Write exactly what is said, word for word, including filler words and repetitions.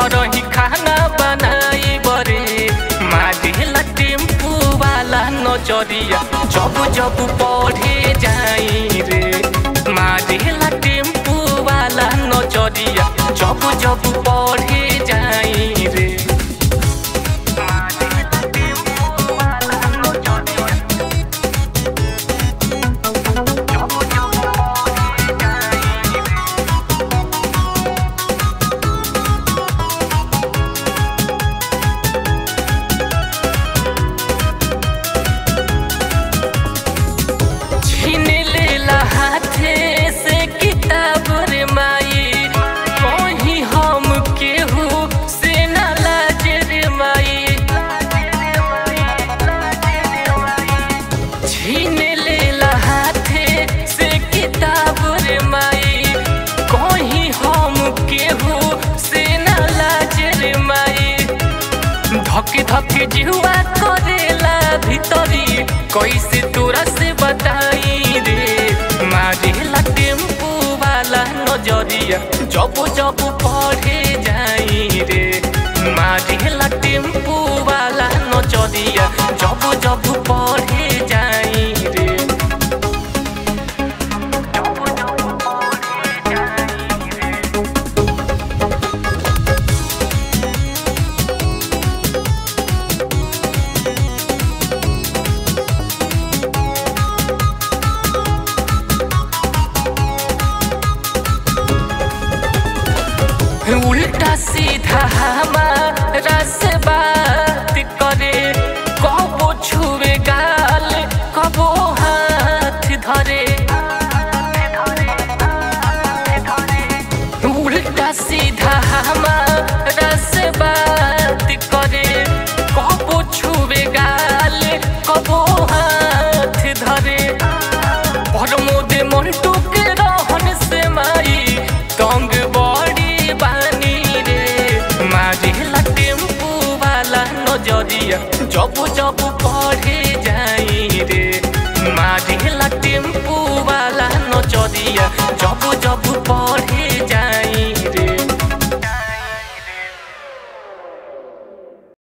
घर ही खाना बनाई बरे मारेला टेम्पू वाला नजरिया जब जब पढ़े जाई रे मारेला टेम्पू वाला नजरिया जब जब पढ़े जाई रे। धके धके जिहुआ करेला भीतरी कैसे तोरा से बताई रे मारेला टेम्पू वाला नजरिया जब जब पढ़े जाई रे मारेला टेम्पू वाला नजरिया जब जब पढ़े जाई रे। उल्टा सीधा हमारा से बात करे कबो छुए गाल कबो हाथ धरे उल्टा सीधा हमारा से बात करे कबो छुए गाल कबो हाथ धरे प्रमोद मंटू के रहन से माई तंग बड़ी बानी रे मारेला टेम्पू वाला नजरिया जब जब पढ़े जाई रे मारेला टेम्पू वाला नजरिया जब जब पढ़े